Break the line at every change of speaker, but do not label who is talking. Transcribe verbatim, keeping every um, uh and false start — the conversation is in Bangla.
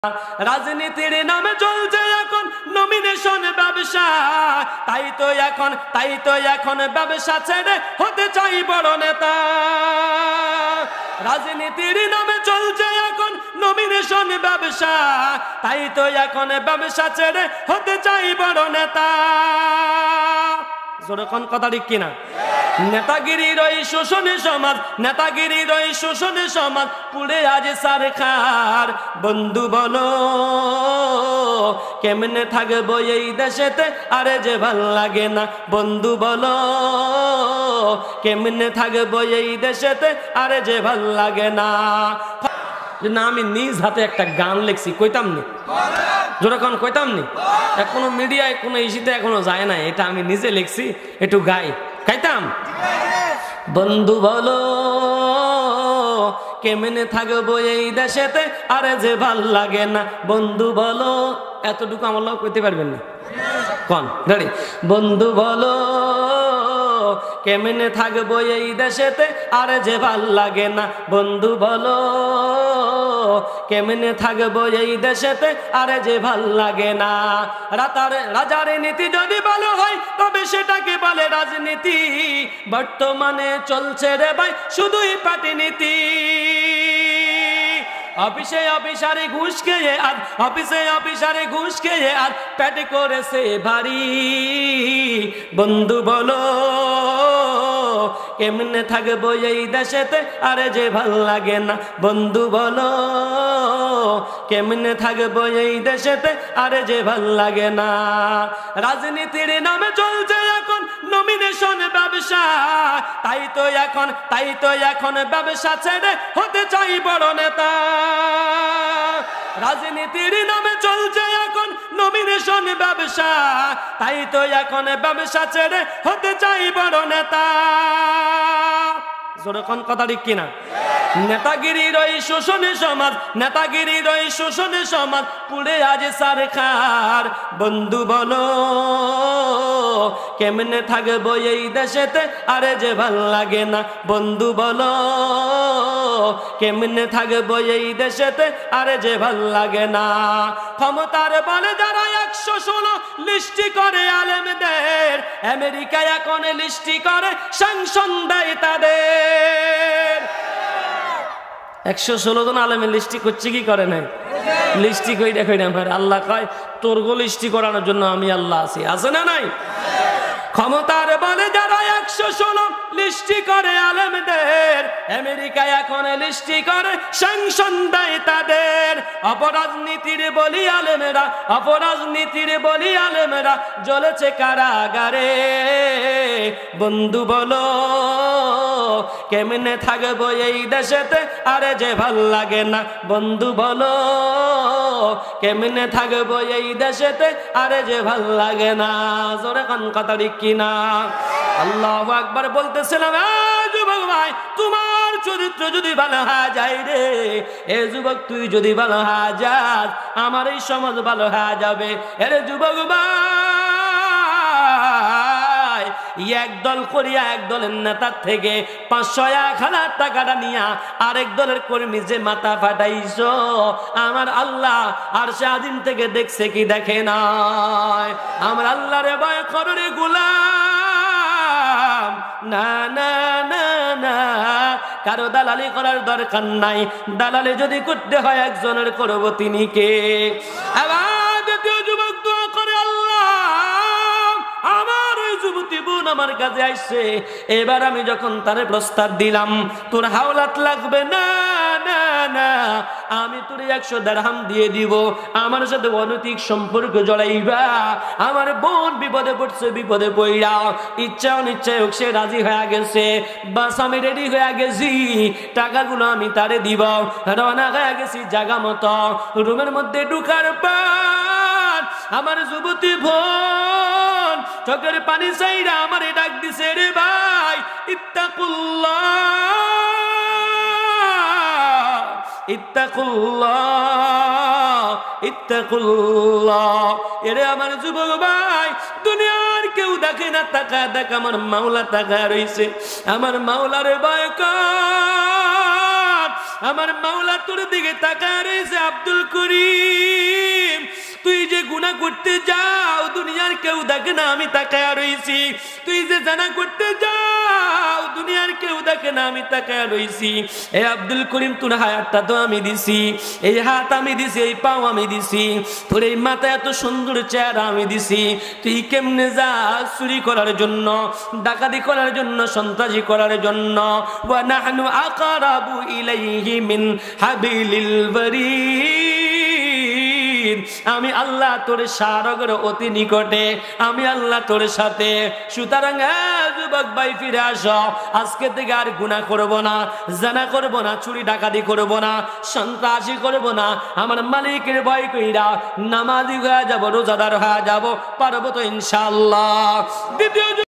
রাজনীতির নামে চলছে এখন নমিনেশন ব্যবসা, তাই তো এখন তাই তো এখন ব্যবসা ছেড়ে হতে চাই বড় নেতা। রাজনীতির নামে চলছে এখন নমিনেশন ব্যবসা, তাই তো এখন ব্যবসা ছেড়ে হতে চাই বড় নেতা। যখন কথা ঠিক কিনা? নেতাগিরির ওই শোষণে সমাজ, নেতাগিরির ওই শোষণে সমাজ পুড়ে আজ সরকার। বন্ধু বলো কেমনে থাকবো এই দেশেতে, আরে যে ভাল লাগে না। বন্ধু বলো কেমনে থাকবো এই দেশেতে, আরে যে ভাল লাগে না। না আমি নিজ হাতে একটা গান লিখছি, কইতাম নি যখন কইতাম নি, এখনো মিডিয়ায় কোনো ইস্যুতে এখনো যায় না, এটা আমি নিজে লিখছি, একটু গাই গাইতাম। বন্ধু বলো কেমনে থাকবো এই দেশেতে, আরে যে ভাল লাগে না। বন্ধু বলো, এতটুকু আমার লোক কইতে পারবেন না কোন রেডি? বন্ধু বলো কেমনে থাকবো এই দেশেতে, আরে যে ভাল লাগে না। বন্ধু বলো কেমনে থাকবো এই দেশেতে, আরে যে ভাল লাগে না। রাতার রাজার নীতি যদি ভালো হয় তবে সেটাকে বলে রাজনীতি। বর্তমানে চলছে রে ভাই শুধুই পার্টি নীতি। অফিসে অফিসারে ঘুষ খেয়ে আর অফিসে অফিসারে ঘুষ খেয়ে আর পেট করেছে ভারী। বন্ধু বলো কেমনে থাকবো এই দেশেতে, আরে যে ভাল লাগে না। বন্ধু বলো কেমনে থাকবো এই দেশেতে, আরে যে ভাল লাগে না। রাজনীতির নামে চলছে এখন নমিনেশন ব্যবসা, তাই তো এখন তাই তো এখন ব্যবসা ছেড়ে হতে চাই বড় নেতা। রাজনীতির নামে চলছে এখন নমিনেশন ব্যবসা, তাই তো এখন ব্যবসা ছেড়ে হতে চাই বড় নেতা। যখন কথা ঠিক কিনা? নেতাগিরির ওই শোষণে সমাজ, নেতাগিরির ওই শোষণে সমাজ পুড়ে আজ সরকার। বন্ধু বলো কেমনে থাকবো এই দেশেতে, আরে যে ভাল লাগে না। বন্ধু বলো কেমনে থাকবো এই দেশেতে, আরে যে ভাল লাগে না। ক্ষমতার বলে যারা একশো ষোলো লিস্টি করে আলেমদের, আমেরিকা এখন লিস্টি করে স্যাংশন দেয় তাদের। একশো ষোলো জন আলেমের লিস্টি করছে কি করে নাই? লিস্টি কই দেখো আমার আল্লাহ কয় তোর গো লিস্টি করানোর জন্য আমি আল্লাহ আছি, আছে না নাই? ক্ষমতার বলে যারা একশো ষোলো লিস্টি করে আলেমদের, আমেরিকা এখন লিস্টি করে স্যাংশন দেয় তাদের। অপরাজনীতির বলি আলেমেরা, অপরাজনীতির বলি আলেমেরা জ্বলেছে কারাগারে। বন্ধু বলো কেমনে থাকবো এই দেশেতে, আরে যে ভাল লাগে না। বন্ধু বলো কেমনে থাকবো এই দেশেতে, আরে যে ভাল লাগে না। জোরে কোন কথা ঠিক কিনা? আল্লাহু আকবার বলতেছিলাম, যুবক ভাই তোমার চরিত্র যদি ভালো হয়ে যায় রে, এ যুবক তুই যদি ভালো হয়ে যাস আমার এই সমাজ ভালো হয়ে যাবে। এরে যুবক ভাই এক দল করিয়া এক দলের নেতার থেকে পাঁচশো এক হাজার টাকাটা নিয়া আরেক দলের কর্মী যে মাথা ফাটাইছ, আমার আল্লাহ আর সেদিন থেকে দেখছে কি দেখে নাই? আমার আল্লাহরে ভয় করো রে গোলাম। না না না না, কারো দালালি করার দরকার নাই। দালালি যদি করতে হয় একজনের করবো, তিনি কে? আবার দ্বিতীয় যুবক দোয়া করে, আল্লাহ আমার ওই যুবতী বোন আমার কাছে আসছে, এবার আমি যখন তারে প্রস্তাব দিলাম তোর হাওলাত লাগবে না না না, আমি তোর একশো দিরহাম দিয়ে দিব, আমার সাথে অনৈতিক সম্পর্ক জড়াইবা। আমার বোন বিপদে পড়ছে, বিপদে পড়া ইচ্ছা অনিচ্ছায় হোক সে রাজি হয়ে গেছে, বাস আমি রেডি হয়ে গেছি, টাকাগুলো আমি তারে দিব। রওনা হয়ে গেছি জায়গা মতো। রুমের মধ্যে ঢুকার পর আমার যুবতী বোন চোখের পানি চাইরা আমারে ডাক দিছে, রে ভাই ইত্তাকুল্লাহ ইত্তাকুল্লাহ ইত্তাকুল্লাহ। এরে আমার যুবক ভাই, দুনিয়ার কেউ দেখে না, টাকা দেখ আমার মাওলা টাকা রইছে। আমার মাওলার ভয় কর, আমার মাওলা তোর দিকে তাকায় রয়েছে। আব্দুল করিম তুই যে গুনাহ করতে যাও দুনিয়ার কেউ দেখে না, আমি তাকায় রইছি। তুই যে জানা করতে যাও দুনিয়ার কেউ দেখে না, আমি তাকায় রইছি। এ আব্দুল করিম তোর হায়াতটা তো আমি দিছি, এই হাত আমি দিছি, এই পাও আমি দিছি, তোর এই মাথা এত সুন্দর চেহারা আমি দিছি। তুই কেমনে যা চুরি করার জন্য, ডাকাতি করার জন্য, সন্ত্রাসী করার জন্য। ওয়া নাহনু আকরাবু ইলাইহি মিন হাবিলিল বারিদ, আমি আল্লাহ তোর সারগর অতি নিকটে, আমি আল্লাহ তোর সাথে। সুতরাং যুবক ভাই ফিরে আসো, আজকে থেকে আর গুনাহ করব না, জানা করব না, চুরি ডাকাতি করব না, সন্ত্রাসী করব না। আমার মালিকের ভয় কইরা নামাজি হয়ে যাব, রোজাদার হয়ে যাব, পারবো তো ইনশাআল্লাহ। দ্বিতীয়